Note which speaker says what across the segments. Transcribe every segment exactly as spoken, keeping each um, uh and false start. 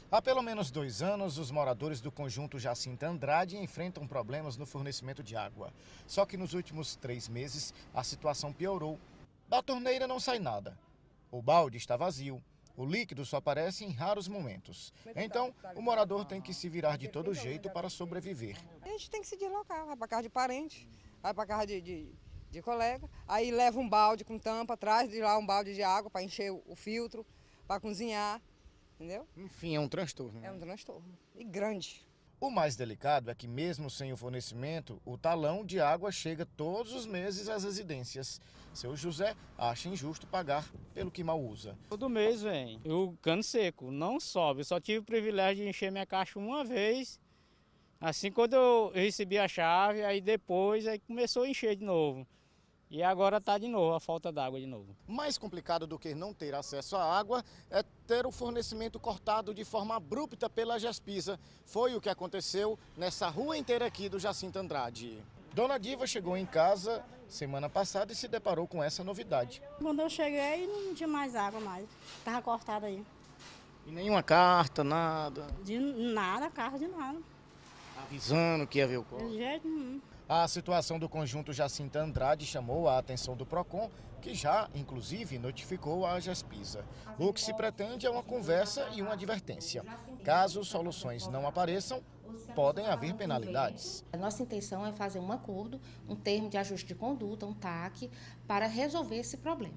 Speaker 1: Há pelo menos dois anos, os moradores do conjunto Jacinta Andrade enfrentam problemas no fornecimento de água. Só que nos últimos três meses, a situação piorou. Da torneira não sai nada. O balde está vazio. O líquido só aparece em raros momentos. Então, o morador tem que se virar de todo jeito para sobreviver.
Speaker 2: A gente tem que se deslocar, vai para casa de parente, vai para casa de, de, de colega, aí leva um balde com tampa, traz de lá um balde de água para encher o, o filtro, para cozinhar. Entendeu?
Speaker 1: Enfim, é um transtorno.
Speaker 2: É um transtorno. E grande.
Speaker 1: O mais delicado é que, mesmo sem o fornecimento, o talão de água chega todos os meses às residências. Seu José acha injusto pagar pelo que mal usa.
Speaker 3: Todo mês vem. O cano seco não sobe. Eu só tive o privilégio de encher minha caixa uma vez. Assim, quando eu recebi a chave, aí depois aí começou a encher de novo. E agora está de novo, a falta d'água de novo.
Speaker 1: Mais complicado do que não ter acesso à água é ter o fornecimento cortado de forma abrupta pela Gespisa. Foi o que aconteceu nessa rua inteira aqui do Jacinta Andrade. Dona Diva chegou em casa semana passada e se deparou com essa novidade.
Speaker 4: Quando eu cheguei, não tinha mais água mais. Estava cortada aí.
Speaker 1: E nenhuma carta, nada?
Speaker 4: De nada, carro de nada.
Speaker 1: Avisando que ia ver o corte?
Speaker 4: De jeito nenhum.
Speaker 1: A situação do conjunto Jacinta Andrade chamou a atenção do Procon, que já, inclusive, notificou a Gespisa. O que se pretende é uma conversa e uma advertência. Caso soluções não apareçam, podem haver penalidades.
Speaker 5: A nossa intenção é fazer um acordo, um termo de ajuste de conduta, um T A C, para resolver esse problema.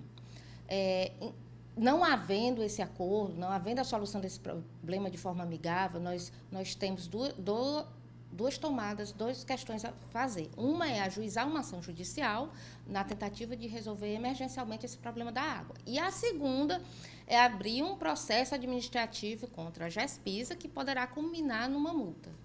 Speaker 5: É, não havendo esse acordo, não havendo a solução desse problema de forma amigável, nós, nós temos duas... duas duas tomadas, duas questões a fazer. Uma é ajuizar uma ação judicial na tentativa de resolver emergencialmente esse problema da água. E a segunda é abrir um processo administrativo contra a Gespisa, que poderá culminar numa multa.